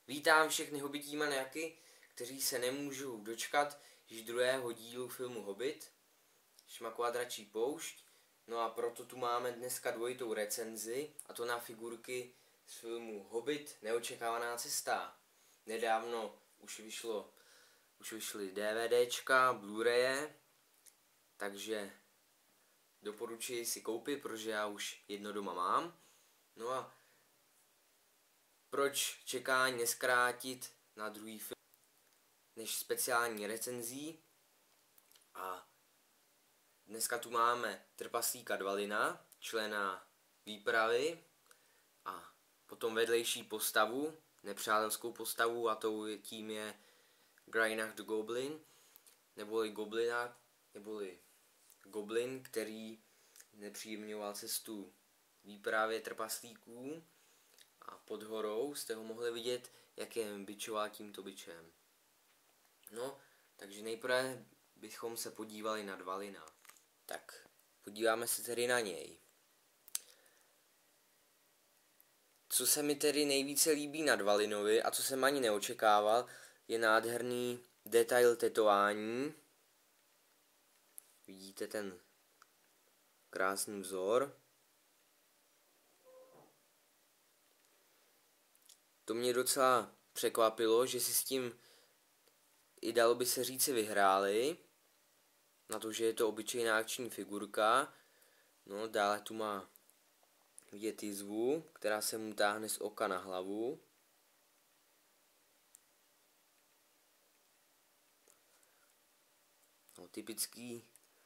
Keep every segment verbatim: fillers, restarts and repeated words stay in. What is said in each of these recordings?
Vítám všechny Hobbití maniaky, kteří se nemůžou dočkat již druhého dílu filmu Hobbit, Šmaková dračí poušť. No a proto tu máme dneska dvojitou recenzi, a to na figurky z filmu Hobbit, Neočekávaná cesta. Nedávno už vyšlo, už vyšly DVDčka, Blu-raye, takže doporučuji si koupit, protože já už jedno doma mám. No a proč čekání neskrátit na druhý film než speciální recenzí? A dneska tu máme trpaslíka Dvalina, člena výpravy, a potom vedlejší postavu, nepřátelskou postavu, a tou tím je Greinach the Goblin, neboli Goblina, neboli Goblin, který nepříjemňoval cestu výpravě trpaslíků. A pod horou jste ho mohli vidět, jak je bičoval tímto bičem. No, takže nejprve bychom se podívali na Dvalina. Tak, podíváme se tedy na něj. Co se mi tedy nejvíce líbí na Dvalinovi a co jsem ani neočekával, je nádherný detail tetování. Vidíte ten krásný vzor. To mě docela překvapilo, že si s tím i dalo by se říci vyhráli, na to, že je to obyčejná akční figurka. No, dále tu má vidět jizvu, která se mu táhne z oka na hlavu. No, typický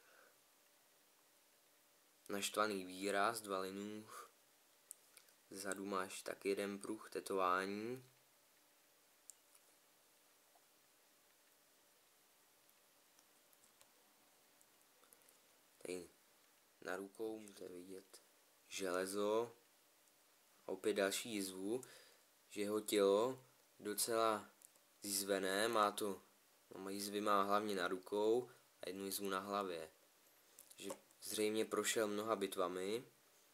naštvaný výraz Dvalinův. Zadu máš tak jeden pruh tetování. Tady na rukou můžete vidět železo a opět další jizvu, že jeho tělo docela zjizvené, má to, no, jizvy má hlavně na rukou a jednu jizvu na hlavě. Že zřejmě prošel mnoha bitvami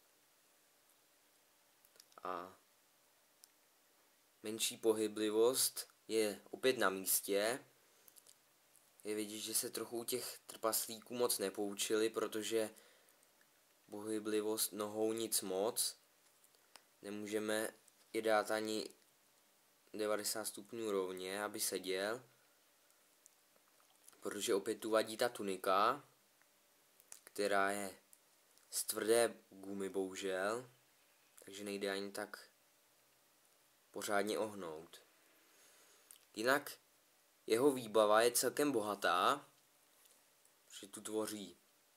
a menší pohyblivost je opět na místě. Je vidět, že se trochu u těch trpaslíků moc nepoučili, protože pohyblivost nohou nic moc. Nemůžeme je dát ani devadesát stupňů rovně, aby seděl, protože opět tu vadí ta tunika, která je z tvrdé gumy bohužel, takže nejde ani tak pořádně ohnout. Jinak jeho výbava je celkem bohatá, že tu tvoří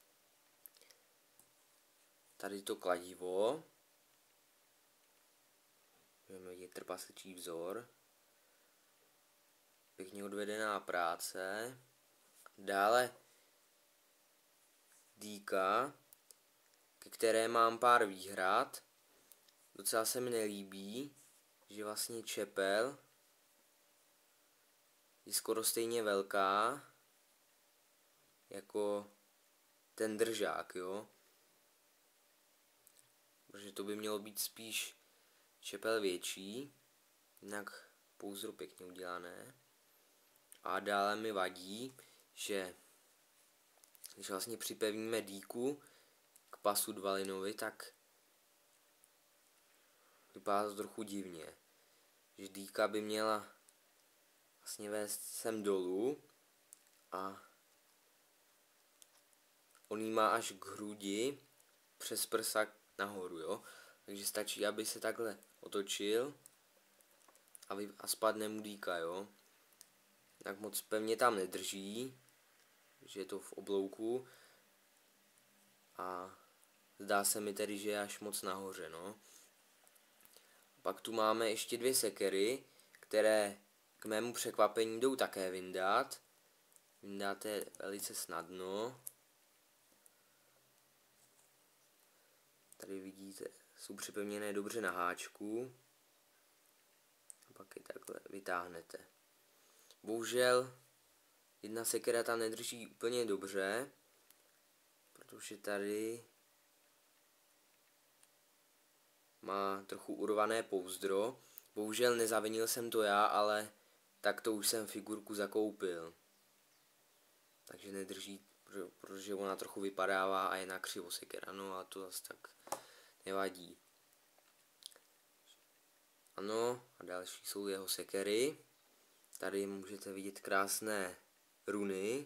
tady to kladivo, můžeme vidět trpasličí vzor, pěkně odvedená práce, dále dýka, ke které mám pár výhrad. Docela se mi nelíbí, že vlastně čepel je skoro stejně velká jako ten držák, jo. Protože to by mělo být spíš čepel větší, jinak pouzdro pěkně udělané. A dále mi vadí, že když vlastně připevníme dýku k pasu Dvalinovi, tak vypadá to trochu divně. Že dýka by měla vlastně vést sem dolů a on jí má až k hrudi přes prsa nahoru, jo. Takže stačí, aby se takhle otočil a, vy, a spadne mu dýka, jo. Tak moc pevně tam nedrží, že je to v oblouku a zdá se mi tedy, že je až moc nahoře, no. Pak tu máme ještě dvě sekery, které k mému překvapení jdou také vyndat. Vyndáte velice snadno. Tady vidíte, jsou připevněné dobře na háčku. A pak je takhle vytáhnete. Bohužel jedna sekera tam nedrží úplně dobře, protože tady má trochu urvané pouzdro, Bohužel nezavinil jsem to já, ale tak to už jsem figurku zakoupil. Takže nedrží, protože ona trochu vypadává a je na křivo sekera, no a to zase tak nevadí. Ano, a další jsou jeho sekery. Tady můžete vidět krásné runy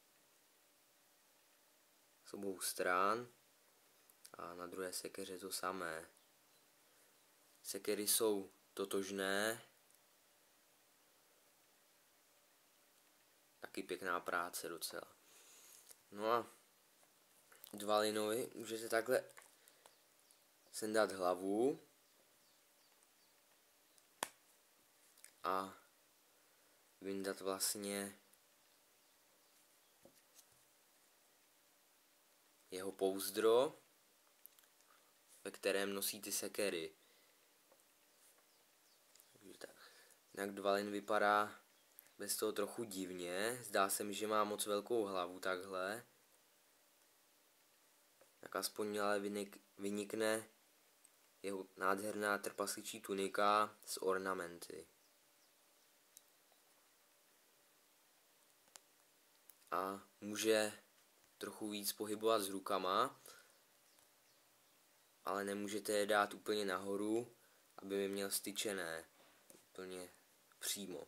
z obou stran a na druhé sekeře to samé. Sekery jsou totožné. Taky pěkná práce docela. No a Dvalinovi můžete takhle sendat hlavu a vyndat vlastně jeho pouzdro, ve kterém nosí ty sekery. Jinak Dvalin vypadá bez toho trochu divně. Zdá se mi, že má moc velkou hlavu takhle. Tak aspoň ale vynik, vynikne jeho nádherná trpasličí tunika s ornamenty. A může trochu víc pohybovat s rukama, ale nemůžete je dát úplně nahoru, aby je měl styčené úplně přímo.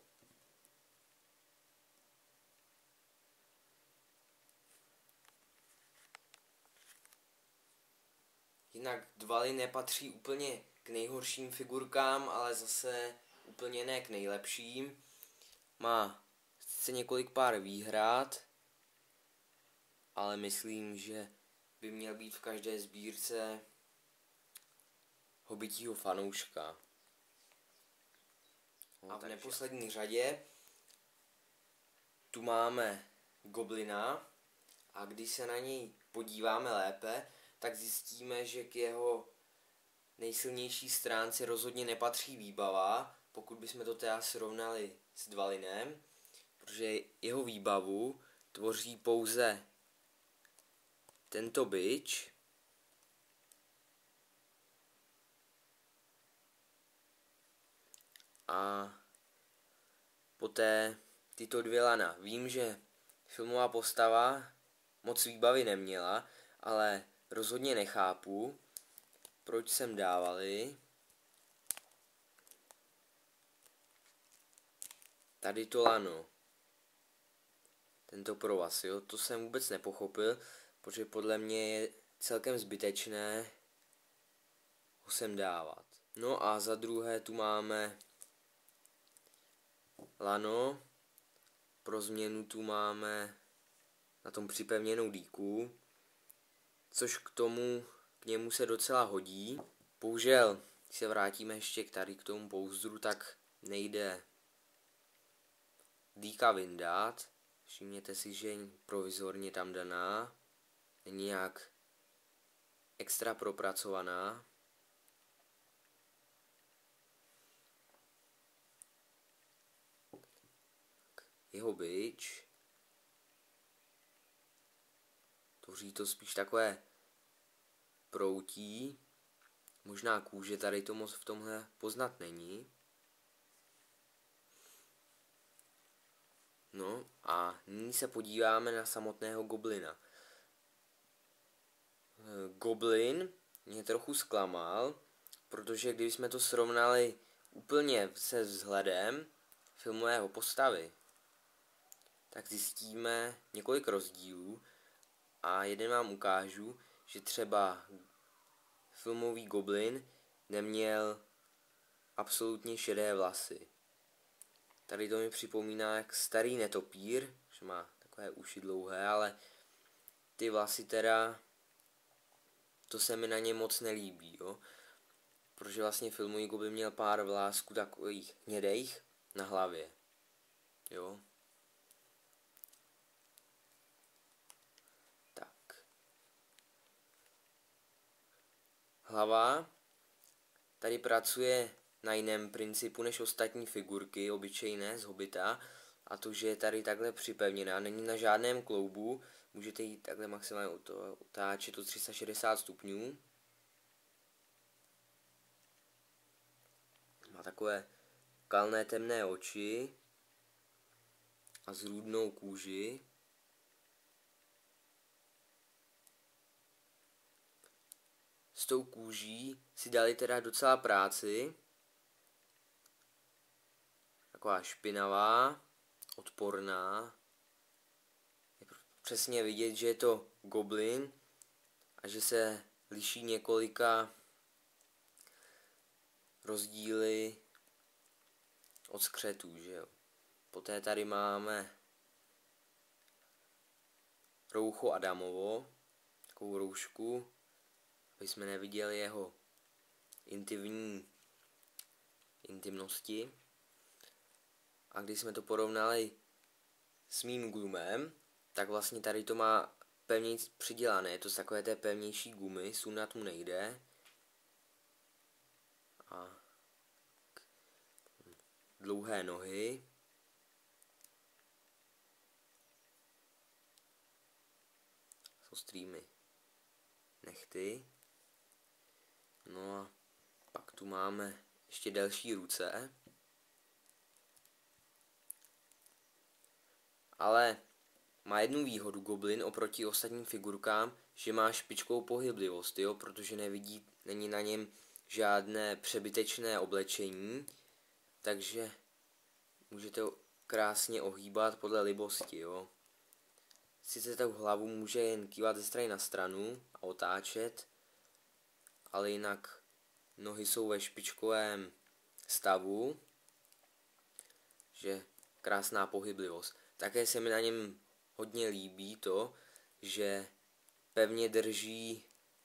Jinak Dvalin nepatří úplně k nejhorším figurkám, ale zase úplně ne k nejlepším. Má sice několik pár výhrad, ale myslím, že by měl být v každé sbírce hobitího fanouška. No, a v neposlední řadě tu máme Goblina a když se na něj podíváme lépe, tak zjistíme, že k jeho nejsilnější stránce rozhodně nepatří výbava, pokud bychom to teda srovnali s Dvalinem, protože jeho výbavu tvoří pouze tento bič a poté tyto dvě lana. Vím, že filmová postava moc výbavy neměla, ale rozhodně nechápu, proč sem dávali tady to lano. Tento provaz, jo, to jsem vůbec nepochopil, protože podle mě je celkem zbytečné ho sem dávat. No a za druhé tu máme lano, pro změnu tu máme na tom připevněnou dýku, což k tomu, k němu se docela hodí. Bohužel, když se vrátíme ještě k tady k tomu pouzdru, tak nejde dýka vyndat. Všimněte si, že je provizorně tam daná, není nějak extra propracovaná. Jeho bič, tvoří to spíš takové proutí, možná kůže, tady to moc v tomhle poznat není. No a nyní se podíváme na samotného Goblina. Goblin mě trochu zklamal, protože kdybychom to srovnali úplně se vzhledem filmového postavy, tak zjistíme několik rozdílů a jeden vám ukážu, že třeba filmový Goblin neměl absolutně šedé vlasy. Tady to mi připomíná jak starý netopír, že má takové uši dlouhé, ale ty vlasy teda, to se mi na ně moc nelíbí, jo. Protože vlastně filmový Goblin měl pár vlásků takových hnědejch na hlavě, jo. Tak. Hlava tady pracuje na jiném principu než ostatní figurky obyčejné z Hobita, a to, že je tady takhle připevněná, není na žádném kloubu, můžete ji takhle maximálně otáčet o tři sta šedesát stupňů. Má takové kalné temné oči a zrůdnou kůži. S tou kůží si dali teda docela práci. Taková špinavá, odporná. Je přesně vidět, že je to goblin a že se liší několika rozdíly od skřetů, že jo. Poté tady máme roucho Adamovo, takovou roušku, aby jsme neviděli jeho intimní intimnosti. A když jsme to porovnali s mým glumem, tak vlastně tady to má pevněji přidělané. Je to z takové té pevnější gumy, sundat mu nejde. A dlouhé nohy. S ostrými nehty. No a pak tu máme ještě delší ruce. Ale má jednu výhodu goblin oproti ostatním figurkám, že má špičkovou pohyblivost, jo, protože nevidí, není na něm žádné přebytečné oblečení, takže můžete krásně ohýbat podle libosti, jo. Sice tou hlavu může jen kývat ze strany na stranu a otáčet, ale jinak nohy jsou ve špičkovém stavu, že krásná pohyblivost. Také se mi na něm hodně líbí to, že pevně drží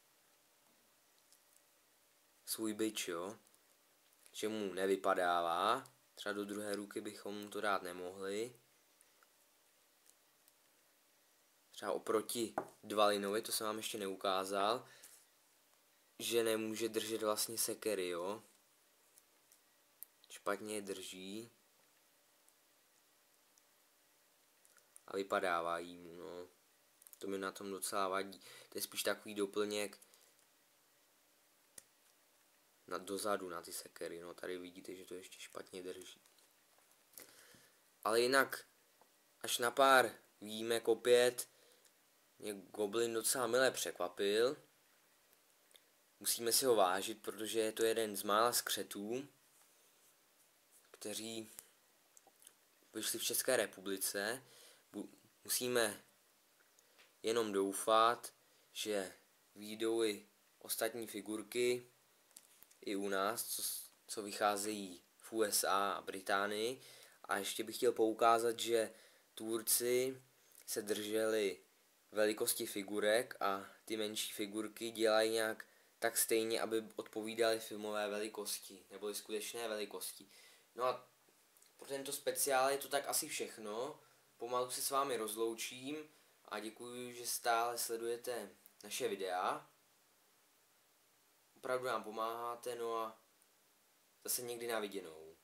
svůj bič, jo? Že mu nevypadává, třeba do druhé ruky bychom mu to dát nemohli. Třeba oproti Dvalinovi, to jsem vám ještě neukázal, že nemůže držet vlastně sekery, jo? Špatně je drží. A vypadávají mu, no. To mi na tom docela vadí. To je spíš takový doplněk na dozadu, na ty sekery, no. Tady vidíte, že to ještě špatně drží. Ale jinak, až na pár výjimek opět, mě goblin docela mile překvapil. Musíme si ho vážit, protože je to jeden z mála skřetů, kteří vyšli v České republice. Musíme jenom doufat, že vyjdou i ostatní figurky i u nás, co, co vycházejí v U S A a Británii. A ještě bych chtěl poukázat, že tvůrci se drželi velikosti figurek a ty menší figurky dělají nějak tak stejně, aby odpovídaly filmové velikosti, neboli skutečné velikosti. No a pro tento speciál je to tak asi všechno. Pomalu se s vámi rozloučím a děkuji, že stále sledujete naše videa. Opravdu nám pomáháte, no a zase někdy na viděnou.